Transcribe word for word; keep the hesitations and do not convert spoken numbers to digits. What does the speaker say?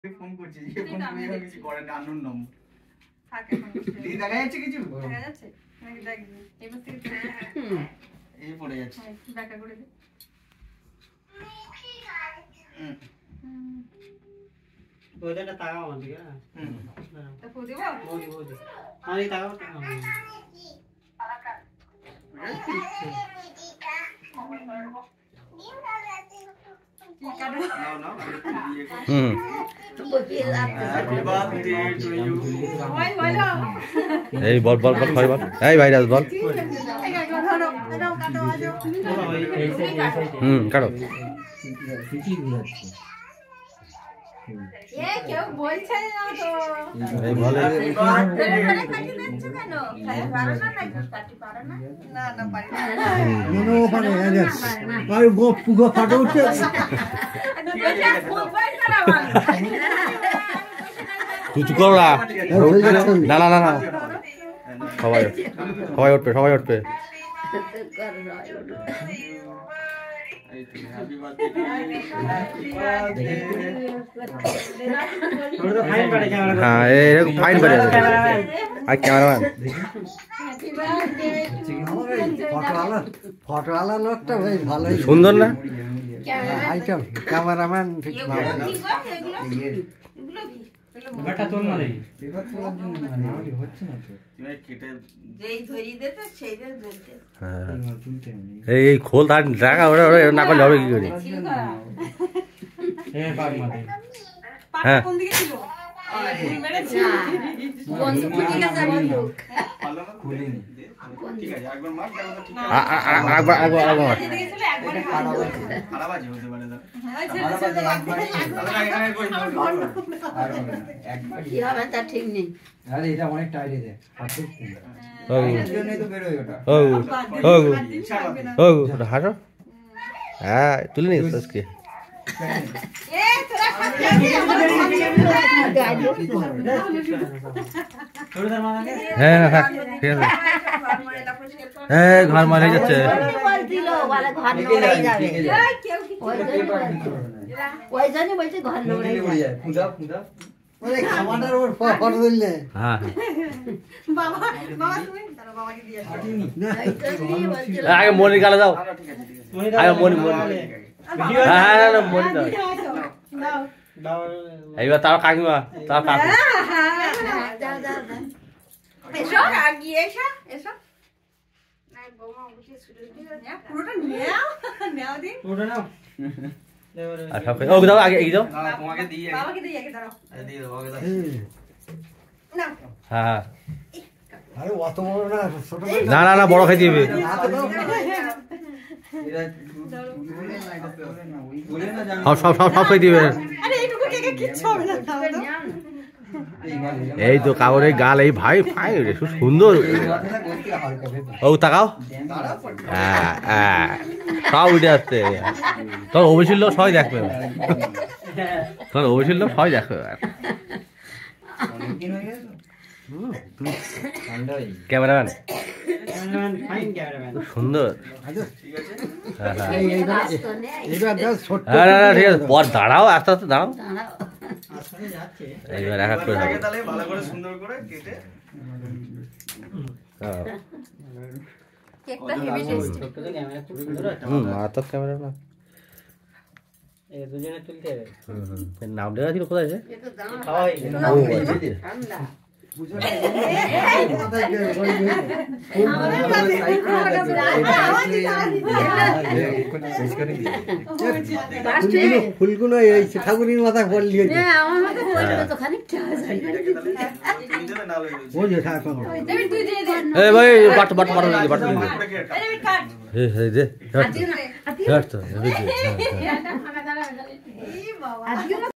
Phone করছি যে phone করে কিছু করে না আননোন নম্বর থাকে ফোন করতে দেখা যাচ্ছে কিছু দেখা যাচ্ছে নাকি দেখ এই বস থেকে এই পড়ে যাচ্ছে দেখা করে দে হুম ওইটা তাকাও না ঠিক আছে হুম তো ফো দেব মোদি মোদি আরে তাকাও এই বল বল বল খাই বল এই ভাইরাস বল হুম কাটো এ কেউ বলছে না তো এই বলে কাটি দিচ্ছ কেন খাই পারো না নাকি কাটি পারো না না না পারি না নো পারে আরে ভাই গো পুগো ফাটো উঠছে এটা খুব বাইর করা ভালো তুই চুপ কর না না না না সবাই সবাই উঠবে সবাই উঠবে হ্যাঁ এরকম ফাইন পড়ে যাবে আর ক্যামেরাম্যান ফটোওয়ালা ফটোওয়ালা লোকটা বেশ ভালোই সুন্দর না আইটেম ক্যামেরাম্যান ঠিক ভালো ব্যাটা তোল না দেখি এবার তোলার জন্য মানে আমারই হচ্ছে না তো তুমি কেটে যেই ধরি দে তো সেইটা বলতে হ্যাঁ এই খোল তার জায়গা ওরে ওরে না করলে হবে কি করে এ পাক মাতে হ্যাঁ কোন দিকে ছিল মেরেছি বন্ধু ফুটে গেছে বন্ধু ভালো না খুলিনি ঠিক আছে একবার মার দাও তো ঠিক আছে একবার একবার একবার এদিকে ছিল একবার খারাপ আছে হতে পারে না কি হবে তা ঠিক নেই আরে এটা অনেক টাইট আছে ও জন্যই তো বের হই ওটা ও ও ও হাসো হ্যাঁ তুলে নিস আজকে এ তোরা খাচ্ছিস হ্যাঁ হ্যাঁ ঠিক আছে হ্যাঁ ঘর মারা যাচ্ছে বলছিল বলে ঘর নড়ে যাবে ওই জন্য বলছে ঘর নড়ে যাবে ফুদা ফুদা ওরে খামাটার ওর ফটো দিলে হ্যাঁ বাবা বাবা তুমি তারা বাবাকে দিয়ে আসো না আগে মনির গালে দাও আগে মনি মনি হ্যাঁ হ্যাঁ না মনি দাও দাও এইবার তার কাকিমা তার কাকু দাও দাও দাও এসো আগিয়ে এসো এসো না বৌমা উঠে ছুটে ছুটে পুরোটা নাও নাও দিন ওটা নাও আর সব ও দাও আগে এগিয়ে দাও না তোমাকে দিয়ে আগে বাবাকে দিয়ে আগে দাও আরে দিয়ে দাও আগে দাও না হ্যাঁ হ্যাঁ আরে অত বড় না ছোট না না না বড় খাই দিবে এরা বলে না জানো সব সব সব সব খাই দিবে আরে এইটুকু কেকে কিচ্ছু হবে না দাও এই তো কাগজের গাল এই ভাই ভাই রে খুব সুন্দর ও তাকাও হ্যাঁ হ্যাঁ সব উঠে আসছে তোর অবশ্যই লোক সবাই দেখবে তোর অবশ্যই লোক সবাই দেখবে ক্যামেরাম্যান ফাইন ক্যামেরাম্যান খুব সুন্দর ঠিক আছে হ্যাঁ হ্যাঁ এইবার দাও ছোট হ্যাঁ না না ঠিক আছে পর দাঁড়াও আস্তে আস্তে দাঁড়াও আসলে যাচ্ছে এইবার এক এক করে আগে হবে তাহলে ভালো করে সুন্দর করে কেটে হ্যাঁ। কেকটা হেভি টেস্টি ছোট তো ক্যামেরা খুব সুন্দর একটা হুম আর তো ক্যামেরা না এই দুজনে তুলতে হবে হুম হুম এর নাম দেওয়া ছিল কোথায় আছে এটা দাও খাওয়া হয়ে গেল ও আচ্ছা। ঠান্ডা ফুলগুলো এই ঠাকুরের মাথা পড়লি আমার মতো বলবে তো খানিকটা তুমি দেবে না ওই যে ঠাকুর দেবি তুই দিয়ে দে এই ভাই বাট বাট বাট বাট বাট করে আরে কাট এই এই দে আজকে না হ্যাঁ তো এই দে এটা খানা দাঁড়া এই বাবা আজকে